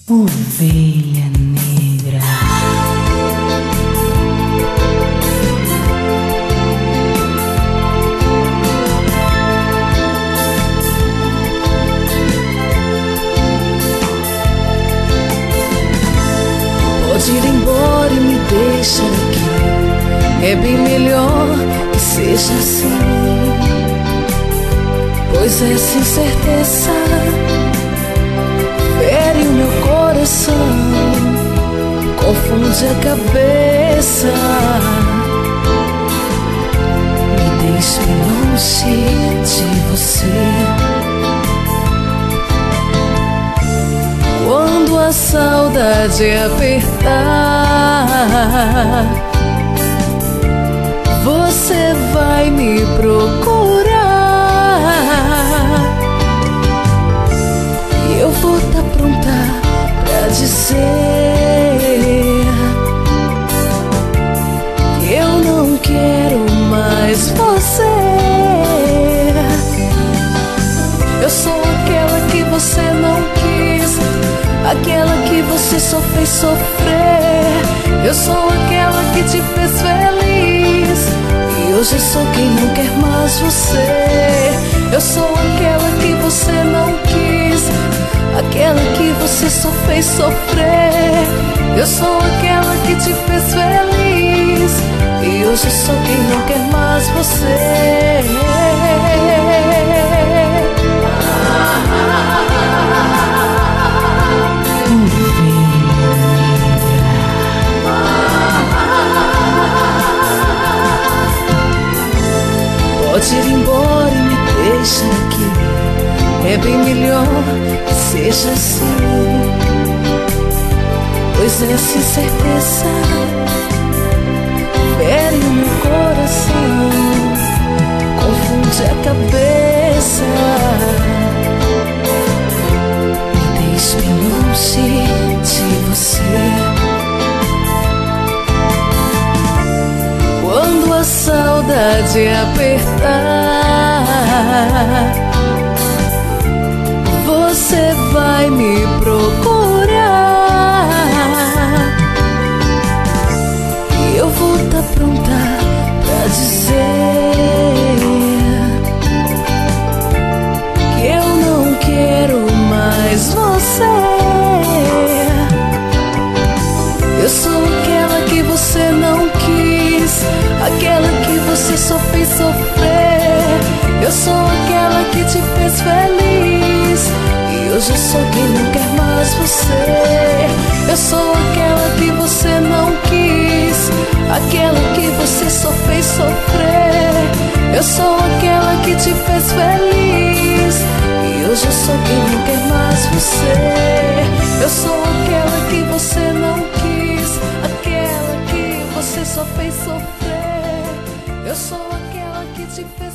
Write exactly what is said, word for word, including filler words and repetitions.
Ovelha negra. Pode ir embora e me deixar aqui. É bem melhor que seja assim, pois essa incerteza fere o meu coração, confunde a cabeça, me deixe longe de você. Quando a saudade apertar, você vai me procurar e eu vou estar pronta pra dizer que eu não quero mais você. Eu sou aquela que você não quis, aquela que você só fez sofrer. Eu sou aquela que te fez feliz e hoje sou quem não quer mais você. Eu sou aquela que você não quis, aquela que você só fez sofrer. Eu sou aquela que te fez feliz e hoje sou quem não quer mais você. Pode ir embora e me deixa aqui. É bem melhor que seja assim, pois essa incerteza fere o meu coração, confunde a cabeça, me deixe bem longe de você. Quando a saudade apertar, você vai me procurar e eu vou estar pronta pra dizer que eu não quero mais você. Eu sou aquela que você não quis, aquela que você só fez sofrer. Eu sou aquela que te fez feliz e hoje sou quem não quer mais você. Eu sou aquela que você não quis, aquela que você só fez sofrer. Eu sou aquela que te fez feliz e hoje sou quem não quer mais você. Eu sou aquela que você não quis, aquela que você só fez sofrer. Eu sou aquela que te fez